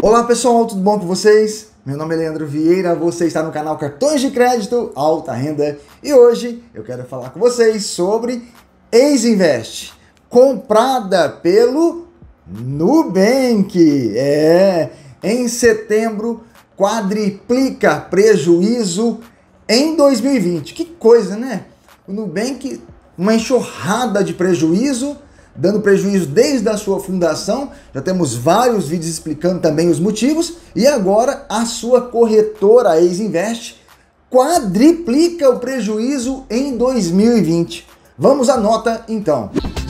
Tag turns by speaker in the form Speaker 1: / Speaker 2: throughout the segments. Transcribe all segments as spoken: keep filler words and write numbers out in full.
Speaker 1: Olá pessoal, tudo bom com vocês? Meu nome é Leandro Vieira, você está no canal Cartões de Crédito Alta Renda e hoje eu quero falar com vocês sobre EasyInvest, comprada pelo Nubank. É, em setembro quadriplica prejuízo em dois mil e vinte. Que coisa, né? O Nubank, uma enxurrada de prejuízo, dando prejuízo desde a sua fundação. Já temos vários vídeos explicando também os motivos. E agora a sua corretora EasyInvest quadriplica o prejuízo em dois mil e vinte. Vamos à nota então.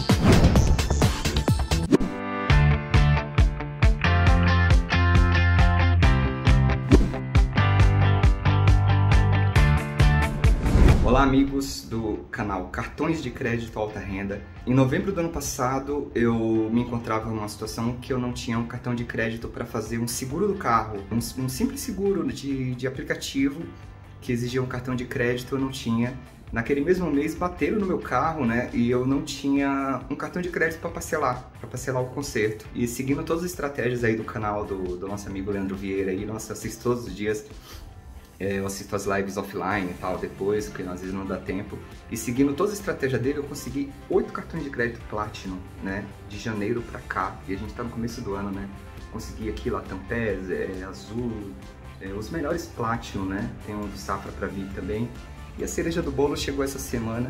Speaker 2: Olá amigos do canal Cartões de Crédito Alta Renda. Em novembro do ano passado eu me encontrava numa situação que eu não tinha um cartão de crédito para fazer um seguro do carro, um, um simples seguro de, de aplicativo que exigia um cartão de crédito, eu não tinha. Naquele mesmo mês bateram no meu carro, né, e eu não tinha um cartão de crédito para parcelar, para parcelar o conserto. E seguindo todas as estratégias aí do canal do, do nosso amigo Leandro Vieira, aí, nossa, eu assisto todos os dias. Eu assisto as lives offline e tal, depois, porque às vezes não dá tempo. E seguindo toda a estratégia dele, eu consegui oito cartões de crédito Platinum, né? De janeiro pra cá. E a gente tá no começo do ano, né? Consegui aqui Latam Pes, é, Azul, é, os melhores Platinum, né? Tem um do Safra pra vir também. E a cereja do bolo chegou essa semana,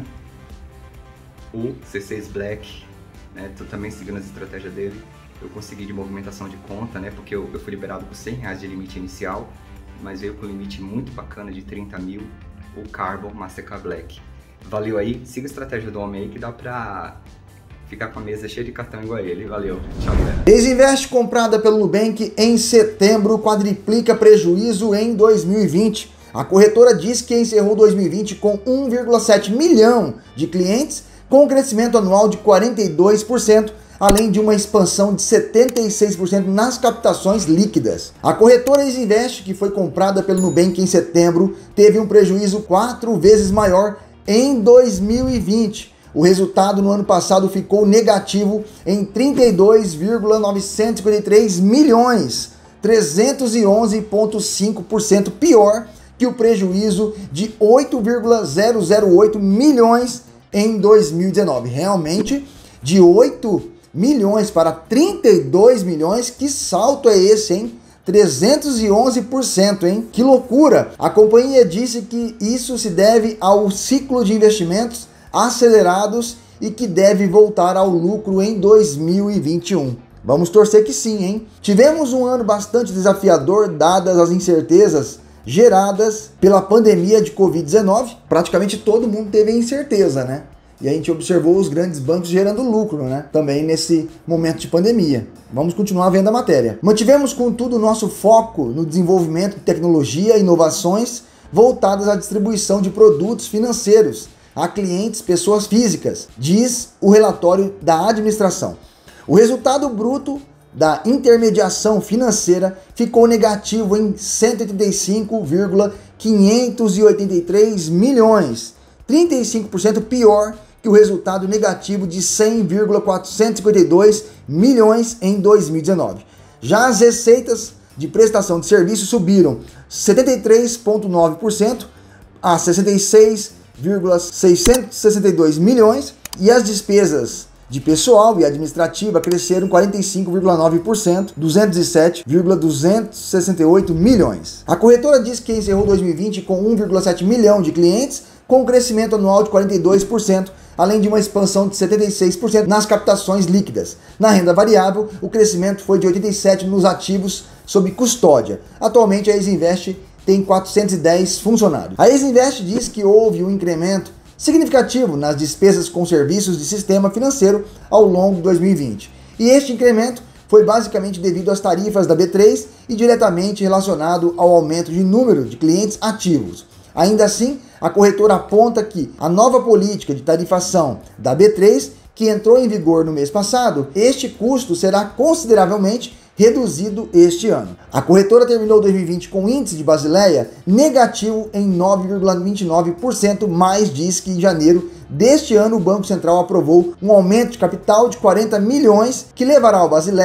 Speaker 2: o C seis Black, né? Tô também seguindo as estratégias dele. Eu consegui de movimentação de conta, né? Porque eu, eu fui liberado por cem reais de limite inicial, mas veio com um limite muito bacana de trinta mil, o Carbon Mastercard Black. Valeu aí, siga a estratégia do homem aí que dá pra ficar com a mesa cheia de cartão igual a ele. Valeu, tchau galera.
Speaker 1: EasyInvest comprada pelo Nubank em setembro quadriplica prejuízo em dois mil e vinte. A corretora diz que encerrou dois mil e vinte com um vírgula sete milhão de clientes, com um crescimento anual de quarenta e dois por cento, além de uma expansão de setenta e seis por cento nas captações líquidas. A corretora EasyInvest, que foi comprada pelo Nubank em setembro, teve um prejuízo quatro vezes maior em dois mil e vinte. O resultado no ano passado ficou negativo em trinta e dois vírgula novecentos e cinquenta e três milhões, trezentos e onze vírgula cinco por cento pior que o prejuízo de oito vírgula zero zero oito milhões em dois mil e dezenove. Realmente, de oito milhões para trinta e dois milhões, que salto é esse, hein? trezentos e onze por cento, hein? Que loucura! A companhia disse que isso se deve ao ciclo de investimentos acelerados e que deve voltar ao lucro em dois mil e vinte e um. Vamos torcer que sim, hein? Tivemos um ano bastante desafiador, dadas as incertezas geradas pela pandemia de covid dezenove. Praticamente todo mundo teve incerteza, né? E a gente observou os grandes bancos gerando lucro, né? Também nesse momento de pandemia. Vamos continuar vendo a matéria. Mantivemos, contudo, o nosso foco no desenvolvimento de tecnologia e inovações voltadas à distribuição de produtos financeiros a clientes, pessoas físicas, diz o relatório da administração. O resultado bruto da intermediação financeira ficou negativo em cento e oitenta e cinco vírgula quinhentos e oitenta e três milhões, trinta e cinco por cento pior que o resultado negativo de cem vírgula quatrocentos e cinquenta e dois milhões em dois mil e dezenove. Já as receitas de prestação de serviço subiram setenta e três vírgula nove por cento a sessenta e seis vírgula seiscentos e sessenta e dois milhões e as despesas de pessoal e administrativa cresceram quarenta e cinco vírgula nove por cento, duzentos e sete vírgula duzentos e sessenta e oito milhões. A corretora diz que encerrou dois mil e vinte com um vírgula sete milhão de clientes, com um crescimento anual de quarenta e dois por cento, além de uma expansão de setenta e seis por cento nas captações líquidas. Na renda variável, o crescimento foi de oitenta e sete por cento nos ativos sob custódia. Atualmente, a EasyInvest tem quatrocentos e dez funcionários. A EasyInvest diz que houve um incremento significativo nas despesas com serviços de sistema financeiro ao longo de dois mil e vinte. E este incremento foi basicamente devido às tarifas da B três e diretamente relacionado ao aumento de número de clientes ativos. Ainda assim, a corretora aponta que a nova política de tarifação da B três, que entrou em vigor no mês passado, este custo será consideravelmente reduzido este ano. A corretora terminou dois mil e vinte com índice de Basileia negativo em nove vírgula vinte e nove por cento, mas diz que em janeiro deste ano o Banco Central aprovou um aumento de capital de quarenta milhões que levará o Basileia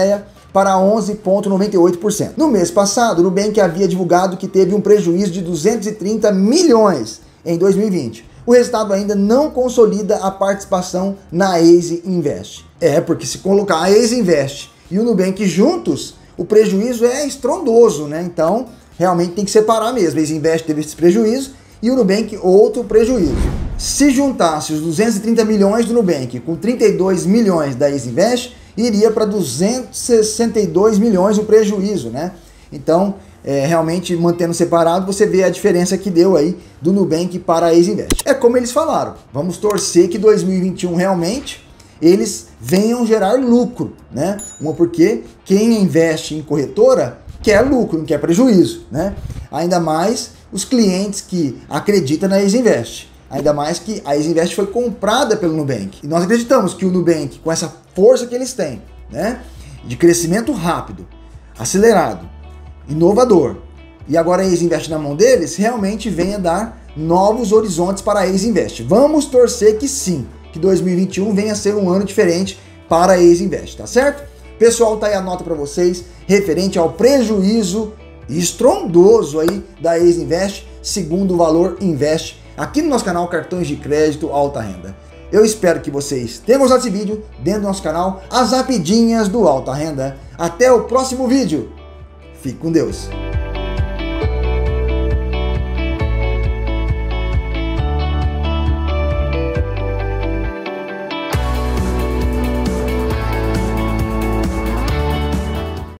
Speaker 1: para onze vírgula noventa e oito por cento. No mês passado, o Nubank havia divulgado que teve um prejuízo de duzentos e trinta milhões em dois mil e vinte. O resultado ainda não consolida a participação na Easy Invest. É, porque se colocar a Easy Invest e o Nubank juntos, o prejuízo é estrondoso, né? Então, realmente tem que separar mesmo. A Easy Invest teve esse prejuízo e o Nubank outro prejuízo. Se juntasse os duzentos e trinta milhões do Nubank com trinta e dois milhões da Easy Invest, iria para duzentos e sessenta e dois milhões o prejuízo, né? Então, é, realmente mantendo separado, você vê a diferença que deu aí do Nubank para a Easy Invest. É como eles falaram, vamos torcer que dois mil e vinte e um realmente eles venham gerar lucro, né? Uma porque quem investe em corretora quer lucro, não quer prejuízo, né? Ainda mais os clientes que acreditam na Easy Invest. Ainda mais que a Easy Invest foi comprada pelo Nubank. E nós acreditamos que o Nubank, com essa força que eles têm, né, de crescimento rápido, acelerado, inovador, e agora a Easy Invest na mão deles, realmente venha dar novos horizontes para a Easy Invest. Vamos torcer que sim, que dois mil e vinte e um venha a ser um ano diferente para a Easy Invest, tá certo? Pessoal, tá aí a nota para vocês, referente ao prejuízo estrondoso aí da Easy Invest, segundo o Valor Invest, aqui no nosso canal Cartões de Crédito Alta Renda. Eu espero que vocês tenham gostado desse vídeo dentro do nosso canal, as rapidinhas do Alta Renda. Até o próximo vídeo. Fique com Deus.